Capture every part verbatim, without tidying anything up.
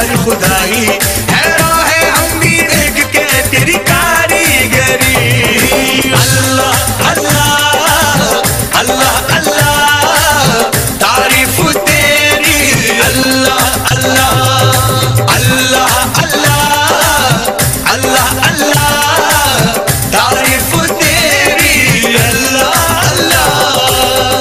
यार खुदाई, हैरान है हम भी देख के तेरी कारीगरी। अल्लाह अल्लाह अल्लाह अल्लाह तारीफ तेरी, अल्लाह अल्लाह अल्लाह अल्लाह अल्लाह अल्लाह तारीफ तेरी, अल्लाह अल्लाह।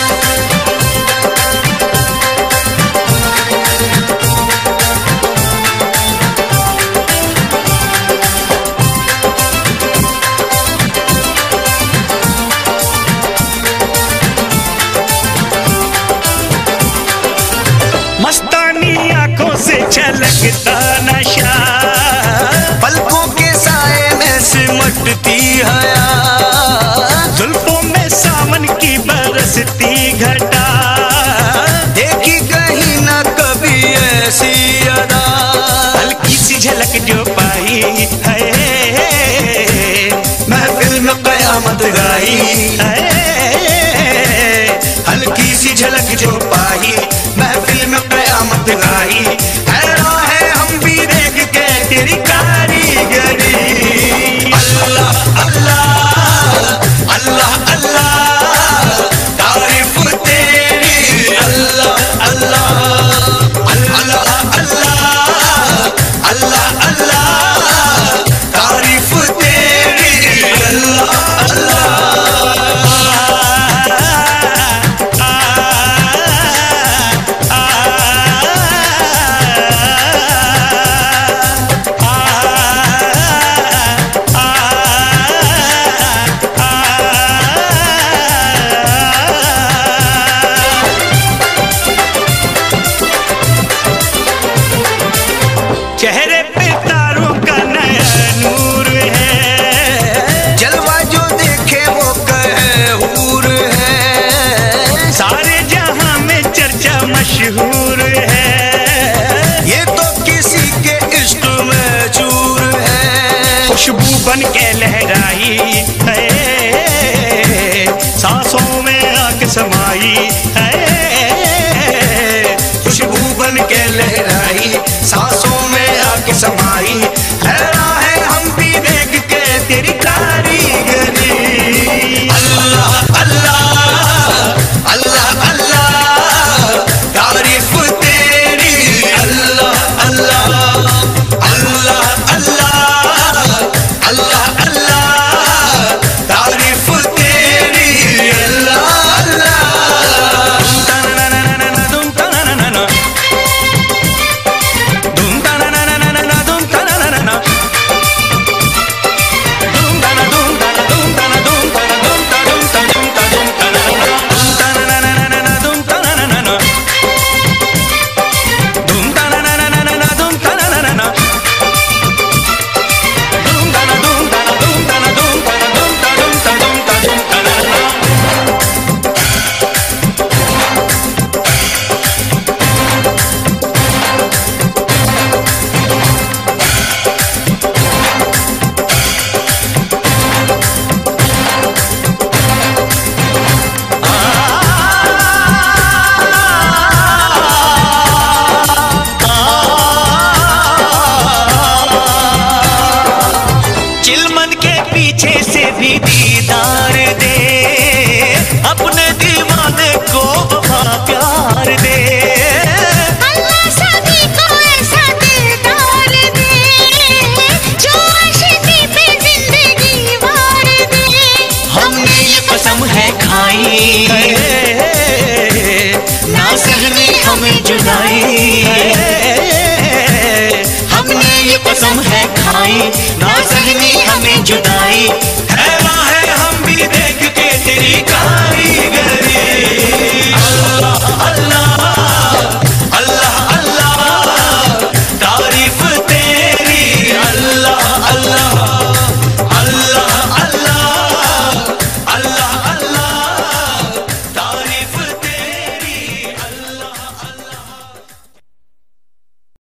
मस्तानी आंखों से छलकता नशा, पलकों के साए में सिमटती हया, जुल्फों में सावन की बरसती घटा, देखी कहीं ना कभी ऐसी अदा। हल्की सी झलक जो पाई है महफिल में कयामत गाई है, हल्की सी झलक जो पाई महफिल में कयामत गाई, हैरान है हम भी देख के तेरी कारीगरी। अल्लाह अल्लाह अल्लाह अल्लाह तारीफ तेरी, अल्लाह अल्लाह अल्लाह अल्लाह अल्लाह अल्लाह तारीफ तेरी, अल्लाह अल्लाह। चेहरे पे तारों का नया नूर है, जलवा जो देखे वो कहे हूर है, सारे जहां में चर्चा मशहूर है, ये तो किसी के इश्क में चूर है। खुशबू बन के लहराई है, सांसों में आके समाई है, खुशबू बन के लहराई सांसों में आके समाई, हैरान है हम भी देख के तेरी कारीगरी। अल्लाह अल्लाह अल्लाह अल्लाह तारीफ तेरी, अल्लाह अल्लाह अल्लाह अल्लाह अल्लाह अल्लाह तारीफ तेरी, अल्लाह अल्लाह। दीदार दे अपने दीवाने को वफा प्यार दे, अल्लाह सभी को ऐसा दिलदार दे जो आशिकी पे जिंदगी वार दे। हमने ये कसम है खाई ना सहने हमें जुदाई, हमने ये कसम है खाई ना सहने